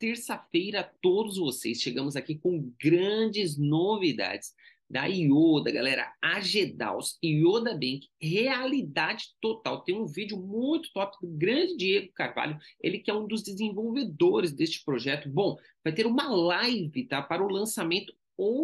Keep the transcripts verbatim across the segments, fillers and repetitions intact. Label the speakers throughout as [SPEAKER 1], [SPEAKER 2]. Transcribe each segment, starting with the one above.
[SPEAKER 1] terça-feira a todos vocês. Chegamos aqui com grandes novidades da Yoda, galera. A Gedaus, Yoda Bank, realidade total. Tem um vídeo muito top do grande Diego Carvalho, ele que é um dos desenvolvedores deste projeto. Bom, vai ter uma live, tá, para o lançamento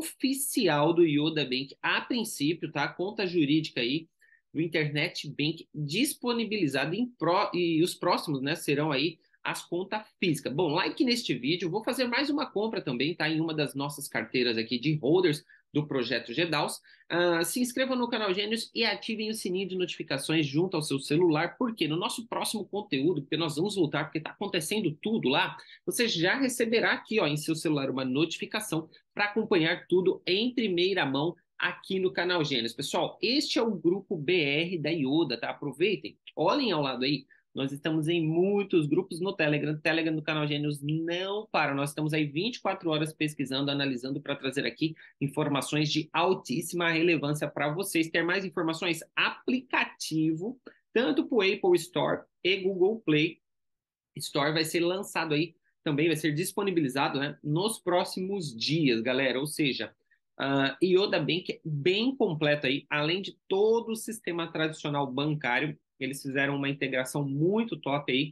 [SPEAKER 1] oficial do Yoda Bank. A princípio, tá, conta jurídica aí do Internet Bank disponibilizada em pro, e os próximos, né, serão aí as contas físicas. Bom, like neste vídeo, vou fazer mais uma compra também, tá, em uma das nossas carteiras aqui de holders do projeto Gedaus. Uh, se inscrevam no canal Gênios e ativem o sininho de notificações junto ao seu celular, porque no nosso próximo conteúdo, porque nós vamos voltar, porque está acontecendo tudo lá, você já receberá aqui, ó, em seu celular uma notificação para acompanhar tudo em primeira mão aqui no canal Gênios. Pessoal, este é o grupo B R da Yoda, tá? Aproveitem, olhem ao lado aí. Nós estamos em muitos grupos no Telegram. Telegram do canal Gênios não para. Nós estamos aí vinte e quatro horas pesquisando, analisando para trazer aqui informações de altíssima relevância para vocês. Ter mais informações? Aplicativo, tanto para o Apple Store e Google Play Store, vai ser lançado aí, também vai ser disponibilizado, né, nos próximos dias, galera. Ou seja, uh, Yoda Bank é bem completo aí, além de todo o sistema tradicional bancário. Eles fizeram uma integração muito top aí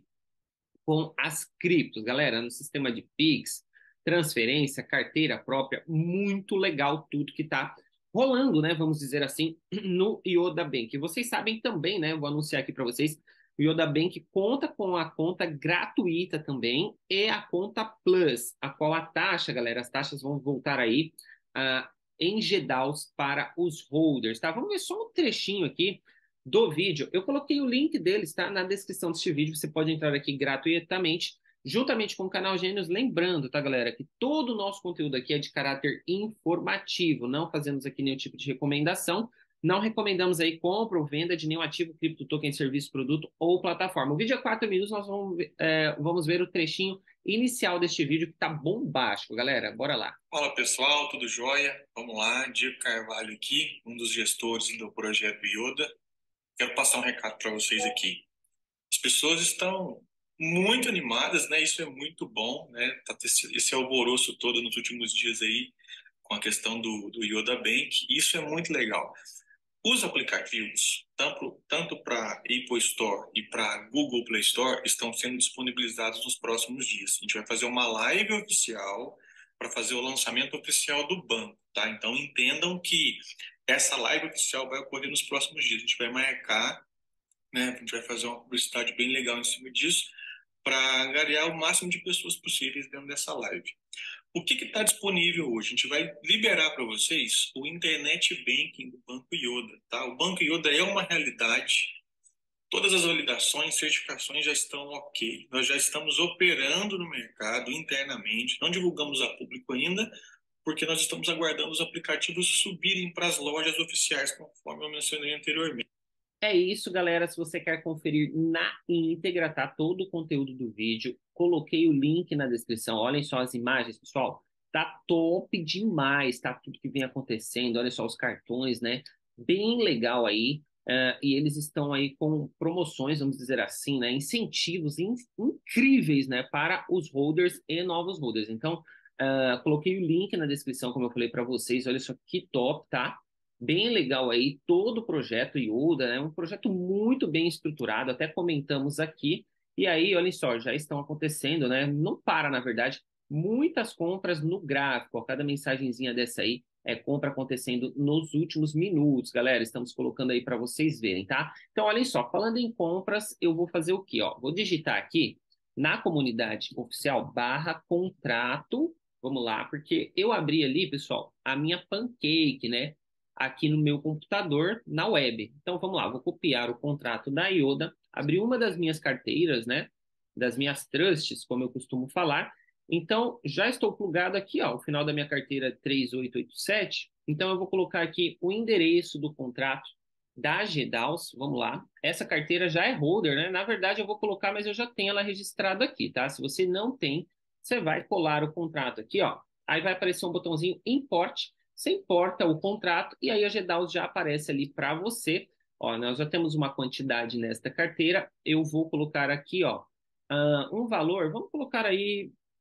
[SPEAKER 1] com as criptos, galera, no sistema de Pix, transferência, carteira própria, muito legal tudo que está rolando, né, vamos dizer assim, no Yoda Bank. E vocês sabem também, né, vou anunciar aqui para vocês, o Yoda Bank conta com a conta gratuita também e a conta Plus, a qual a taxa, galera, as taxas vão voltar aí uh, em Gedaus para os holders, tá? Vamos ver só um trechinho aqui do vídeo. Eu coloquei o link deles, tá, na descrição deste vídeo. Você pode entrar aqui gratuitamente, juntamente com o canal Gênios. Lembrando, tá, galera, que todo o nosso conteúdo aqui é de caráter informativo. Não fazemos aqui nenhum tipo de recomendação. Não recomendamos aí compra ou venda de nenhum ativo, cripto, token, serviço, produto ou plataforma. O vídeo é quatro minutos, nós vamos, é, vamos ver o trechinho inicial deste vídeo que tá bombástico, galera. Bora lá.
[SPEAKER 2] Fala pessoal, tudo jóia? Vamos lá, Diego Carvalho aqui, um dos gestores do projeto Yoda. Quero passar um recado para vocês aqui. As pessoas estão muito animadas, né? Isso é muito bom, né? Tá esse alvoroço todo nos últimos dias aí com a questão do, do Yoda Bank. Isso é muito legal. Os aplicativos, tanto, tanto para Apple Store e para Google Play Store, estão sendo disponibilizados nos próximos dias. A gente vai fazer uma live oficial para fazer o lançamento oficial do banco, tá? Então entendam que essa live oficial vai ocorrer nos próximos dias. A gente vai marcar, né? A gente vai fazer uma publicidade bem legal em cima disso para angariar o máximo de pessoas possíveis dentro dessa live. O que está disponível hoje? A gente vai liberar para vocês o Internet Banking do Banco Yoda, tá? O Banco Yoda é uma realidade. Todas as validações, certificações já estão ok. Nós já estamos operando no mercado internamente. Não divulgamos a público ainda, porque nós estamos aguardando os aplicativos subirem para as lojas oficiais, conforme eu mencionei anteriormente.
[SPEAKER 1] É isso, galera. Se você quer conferir na íntegra, tá? Todo o conteúdo do vídeo, coloquei o link na descrição. Olhem só as imagens, pessoal. Tá top demais, tá? Tudo que vem acontecendo. Olha só os cartões, né? Bem legal aí. Uh, e eles estão aí com promoções, vamos dizer assim, né? Incentivos in incríveis, né? Para os holders e novos holders. Então, uh, coloquei o link na descrição, como eu falei para vocês. Olha só que top, tá? Bem legal aí, todo o projeto Yoda, né? Um projeto muito bem estruturado, até comentamos aqui. E aí, olhem só, já estão acontecendo, né? Não para, na verdade, muitas compras no gráfico. Ó, cada mensagenzinha dessa aí é compra acontecendo nos últimos minutos, galera. Estamos colocando aí para vocês verem, tá? Então, olhem só, falando em compras, eu vou fazer o quê? Ó, vou digitar aqui na comunidade oficial barra contrato. Vamos lá, porque eu abri ali, pessoal, a minha pancake, né? Aqui no meu computador, na web. Então, vamos lá, vou copiar o contrato da Yoda, abrir uma das minhas carteiras, né, das minhas trusts, como eu costumo falar. Então, já estou plugado aqui, ó, o final da minha carteira é três oito oito sete. Então, eu vou colocar aqui o endereço do contrato da Gedaus, vamos lá. Essa carteira já é holder, né? Na verdade, eu vou colocar, mas eu já tenho ela registrada aqui, tá? Se você não tem, você vai colar o contrato aqui, ó. Aí vai aparecer um botãozinho Import. Você importa o contrato e aí a Gedaus já aparece ali para você. Ó, nós já temos uma quantidade nesta carteira. Eu vou colocar aqui, ó, uh, um valor. Vamos colocar aí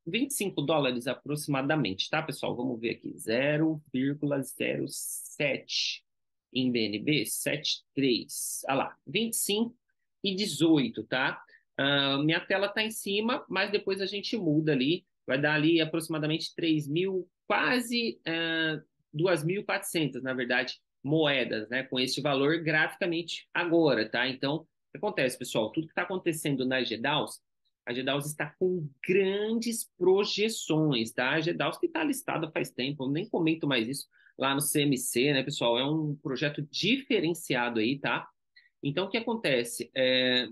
[SPEAKER 1] vinte e cinco dólares aproximadamente, tá, pessoal? Vamos ver aqui, zero vírgula zero sete em B N B, setenta e três. Ah lá, vinte e cinco e dezoito, tá? Uh, minha tela tá em cima, mas depois a gente muda ali, vai dar ali aproximadamente três mil, quase uh, duas mil e quatrocentas, na verdade, moedas, né? Com esse valor graficamente agora, tá? Então, o que acontece, pessoal? Tudo que está acontecendo na G D A U S, a G D A U S está com grandes projeções, tá? A G D A U S que está listada faz tempo, eu nem comento mais isso lá no C M C, né, pessoal? É um projeto diferenciado aí, tá? Então, o que acontece? É,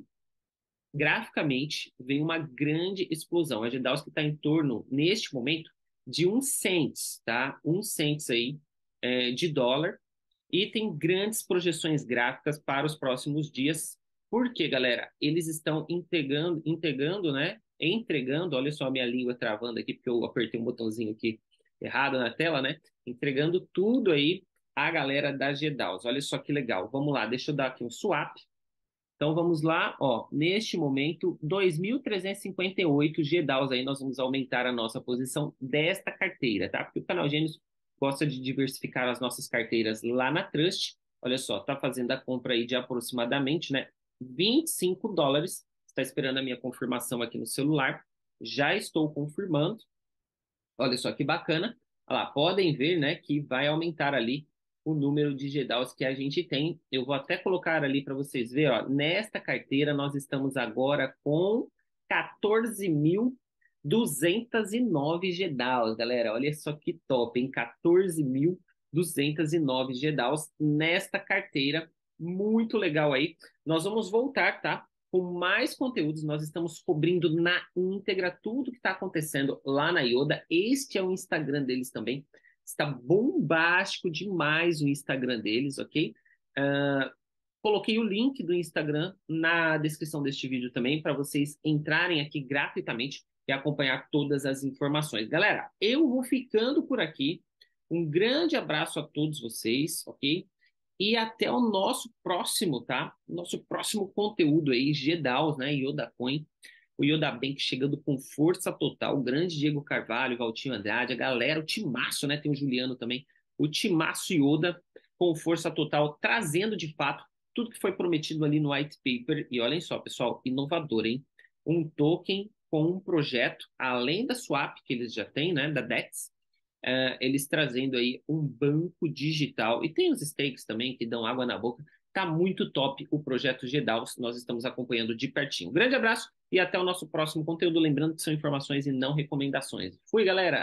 [SPEAKER 1] graficamente, vem uma grande explosão. A G D A U S que está em torno, neste momento, de um cents, tá? Um cents aí é, de dólar, e tem grandes projeções gráficas para os próximos dias. Por quê, galera? Eles estão integrando, integrando, né? Entregando, olha só a minha língua travando aqui, porque eu apertei um botãozinho aqui errado na tela, né? Entregando tudo aí a galera da G D A U S. Olha só que legal. Vamos lá, deixa eu dar aqui um swap. Então vamos lá, ó, neste momento, dois mil trezentos e cinquenta e oito G D A U S aí, nós vamos aumentar a nossa posição desta carteira, tá? Porque o canal Gênios gosta de diversificar as nossas carteiras lá na Trust. Olha só, tá fazendo a compra aí de aproximadamente, né, vinte e cinco dólares. Está esperando a minha confirmação aqui no celular. Já estou confirmando. Olha só que bacana. Olha lá, podem ver, né, que vai aumentar ali o número de G D A U S que a gente tem. Eu vou até colocar ali para vocês verem, ó. Nesta carteira nós estamos agora com quatorze mil duzentos e nove G D A U S, galera. Olha só que top, hein? quatorze mil duzentos e nove G D A U S nesta carteira. Muito legal aí. Nós vamos voltar, tá? Com mais conteúdos, nós estamos cobrindo na íntegra tudo que está acontecendo lá na Yoda. Este é o Instagram deles também. Está bombástico demais o Instagram deles, ok? Uh, coloquei o link do Instagram na descrição deste vídeo também, para vocês entrarem aqui gratuitamente e acompanhar todas as informações. Galera, eu vou ficando por aqui. Um grande abraço a todos vocês, ok? E até o nosso próximo, tá? Nosso próximo conteúdo aí, G D A U S, né? Yoda Coin. O Yoda Bank chegando com força total. O grande Diego Carvalho, Valtinho Andrade, a galera, o timaço, né? Tem o Juliano também. O timaço Yoda com força total, trazendo de fato tudo que foi prometido ali no white paper. E olhem só, pessoal, inovador, hein? Um token com um projeto, além da swap que eles já têm, né? Da D E X, Uh, eles trazendo aí um banco digital. E tem os stakes também que dão água na boca. Tá muito top o projeto G D A U S. Nós estamos acompanhando de pertinho. Um grande abraço e até o nosso próximo conteúdo. Lembrando que são informações e não recomendações. Fui, galera!